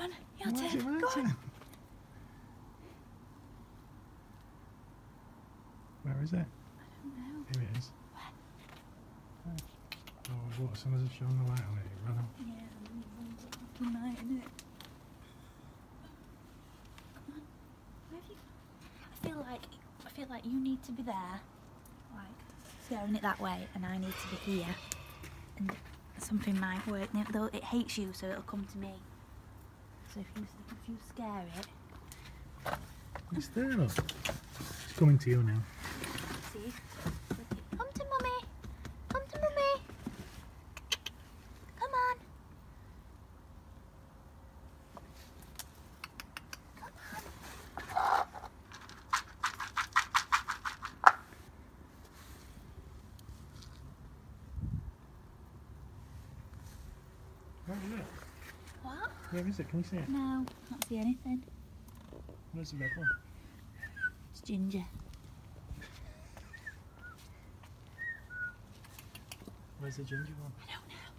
on, your turn. Go on. Where is it? I don't know. Here it is. Where? Oh, what? As soon as I've shown the light on it, it ran off. Yeah, fucking night, innit? Come on. Where have you gone? I feel like you need to be there, like staring it that way, and I need to be here. And something might work. Now, though it hates you, so it'll come to me. So if you scare it. It's there, look. It's coming to you now. See? Come to mummy. Come to mummy. Come on. Come on. Where is it? What? Where is it? Can you see it? No, can't see anything. Where's the red one? It's Ginger. Where's the ginger one? I don't know.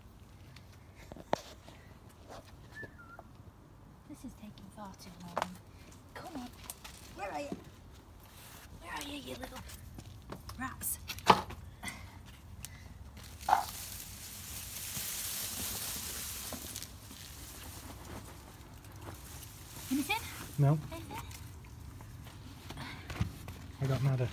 This is taking far too long. Come on. Where are you? Where are you, you little rats? Anything? No, Anything? I got nada.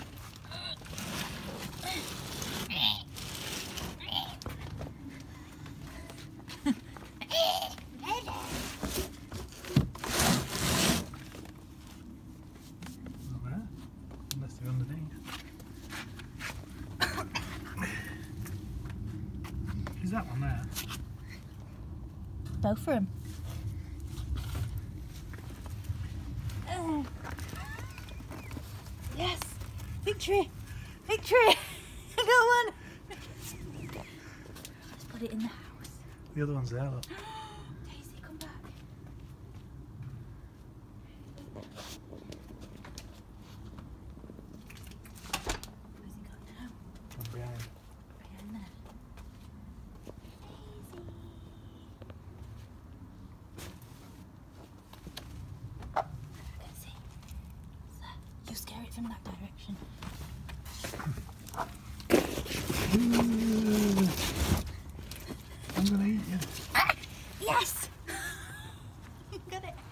Not there, unless they're underneath. Is that one there? Both of them. Yes! Victory! Victory! Go on! Let's put it in the house. The other one's there, look. Daisy, come back. Where's he gone now? One behind. Behind there. Daisy! I can see. So, you scare it from that direction. Ooh. I'm gonna eat you. Yes! You got it.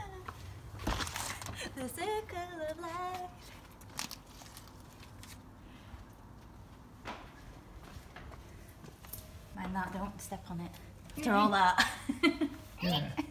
The circle of life. Mind that, don't step on it. After all that. Yeah.